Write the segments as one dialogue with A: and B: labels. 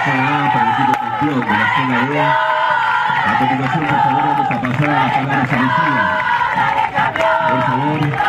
A: ganada para el equipo campeón de la zona B. A continuación, por favor, vamos a pasar a las palabras a Lucía. Por favor.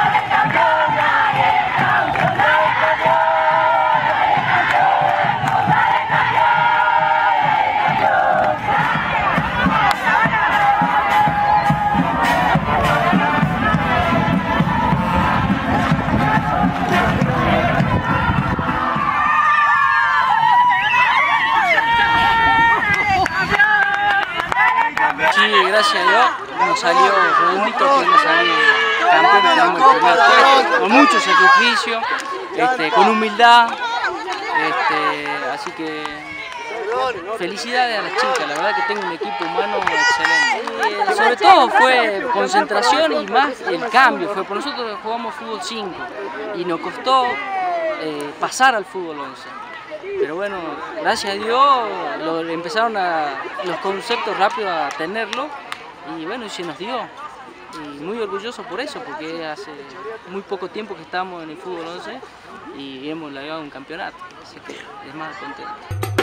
B: Sí, gracias a Dios nos salió redondito, pudimos salir campeones, tenemos el primer puesto, con mucho sacrificio, con humildad, así que felicidades a las chicas, la verdad que tengo un equipo humano excelente. Sobre todo fue concentración y más el cambio, fue por nosotros jugamos fútbol 5 y nos costó pasar al fútbol 11. Pero bueno, gracias a Dios empezaron los conceptos rápidos a tenerlo y bueno, y se nos dio. Y muy orgulloso por eso, porque hace muy poco tiempo que estamos en el fútbol 11 y hemos logrado un campeonato, así que es más contento.